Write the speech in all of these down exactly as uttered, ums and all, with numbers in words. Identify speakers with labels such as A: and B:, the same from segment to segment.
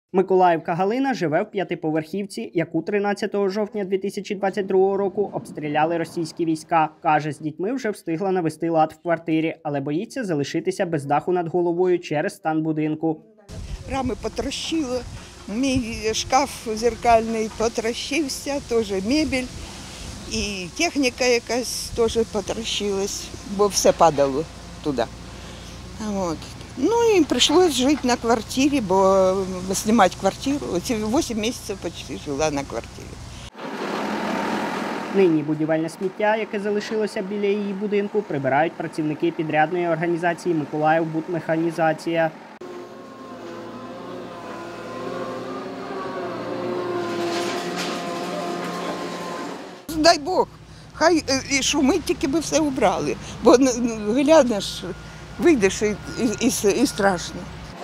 A: Миколаївка Галина живе в п'ятиповерхівці, яку тринадцятого жовтня дві тисячі двадцять другого року обстріляли російські війська. Каже, з дітьми вже встигла навести лад в квартирі, але боїться залишитися без даху над головою через стан будинку.
B: Рами потрощило, мій шкаф зеркальний потрощився, теж мебель. І техніка якась теж потрощилась, бо все падало туди. От. Ну і прийшлося жити на квартирі, бо знімати квартиру. Ці вісім місяців почти жила на квартирі.
A: Нині будівельне сміття, яке залишилося біля її будинку, прибирають працівники підрядної організації «Миколаївбудмеханізація».
B: Дай Бог, хай і шумить, тільки би все убрали, бо глянеш, вийдеш і, і, і, і страшно.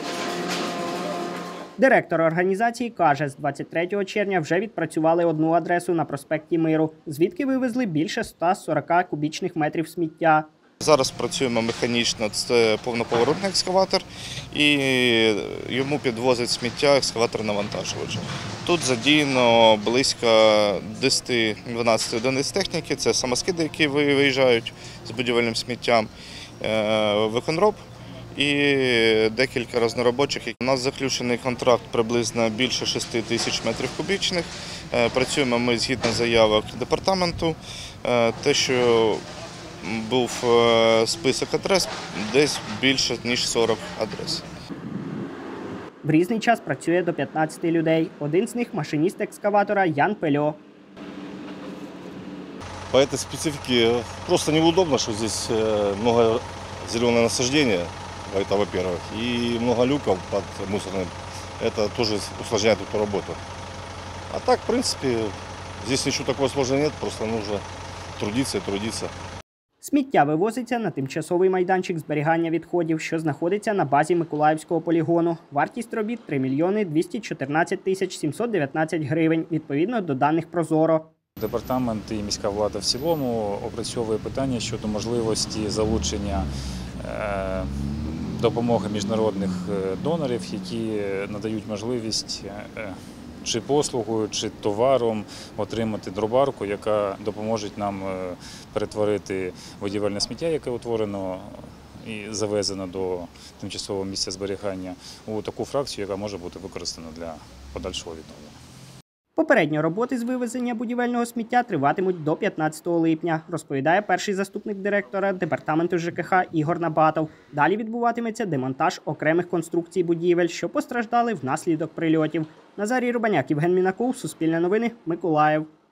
A: Директор організації каже, з двадцять третього червня вже відпрацювали одну адресу на проспекті Миру, звідки вивезли більше ста сорока кубічних метрів сміття.
C: Зараз працюємо механічно, це повноповоротний екскаватор, і йому підвозить сміття екскаватор-навантажувач. Тут задіяно близько десять-дванадцять одиниць техніки, це самоскиди, які виїжджають з будівельним сміттям, виконроб і декілька різноробочих. У нас заключений контракт приблизно більше шести тисяч метрів кубічних. Працюємо ми згідно заявок департаменту, те, що був список адрес, десь більше, ніж сорок адрес.
A: В різний час працює до п'ятнадцяти людей. Один з них – машиніст екскаватора Ян Пельо.
D: По этой специфике просто неудобно, что здесь много зеленое насаждение, это во-первых, и много люков под мусорным. Это тоже усложняет эту работу. А так, в принципе, здесь ничего такого сложного нет, просто нужно трудиться и трудиться.
A: Сміття вивозиться на тимчасовий майданчик зберігання відходів, що знаходиться на базі Миколаївського полігону. Вартість робіт – три мільйони двісті чотирнадцять тисяч сімсот дев'ятнадцять гривень, відповідно до даних Прозоро.
E: Департамент і міська влада в цілому опрацьовує питання щодо можливості залучення допомоги міжнародних донорів, які надають можливість чи послугою, чи товаром отримати дробарку, яка допоможе нам перетворити будівельне сміття, яке утворено і завезено до тимчасового місця зберігання, у таку фракцію, яка може бути використана для подальшого відновлення.
A: Попередньо роботи з вивезення будівельного сміття триватимуть до п'ятнадцятого липня, розповідає перший заступник директора департаменту ЖКХ Ігор Набатов. Далі відбуватиметься демонтаж окремих конструкцій будівель, що постраждали внаслідок прильотів. Назарій Рубаняк, Євген Мінаков, Суспільне новини, Миколаїв.